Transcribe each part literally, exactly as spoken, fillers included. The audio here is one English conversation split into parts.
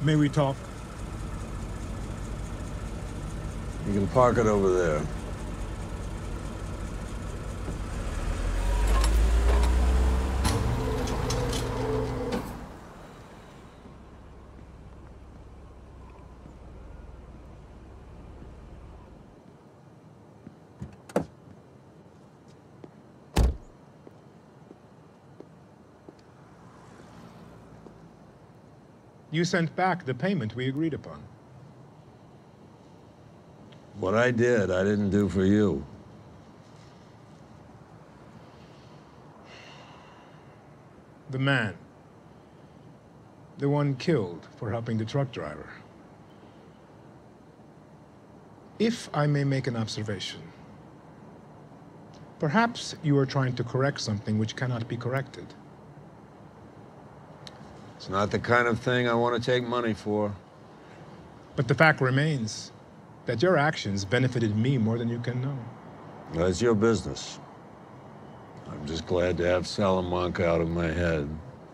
May we talk? You can park it over there. You sent back the payment we agreed upon. What I did, I didn't do for you. The man. The one killed for helping the truck driver. If I may make an observation, perhaps you are trying to correct something which cannot be corrected. It's not the kind of thing I want to take money for. But the fact remains that your actions benefited me more than you can know. That's your business. I'm just glad to have Salamanca out of my head.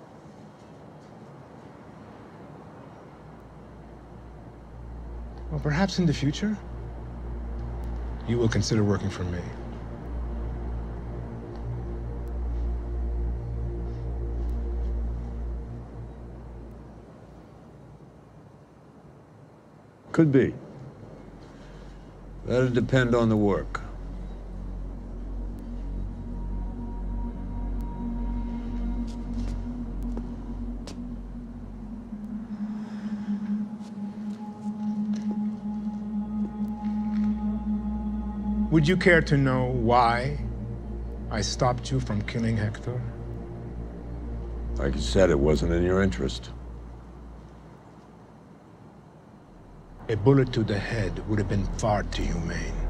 Well, perhaps in the future, you will consider working for me. Could be. That'll depend on the work. Would you care to know why I stopped you from killing Hector? Like you said, it wasn't in your interest. A bullet to the head would have been far too humane.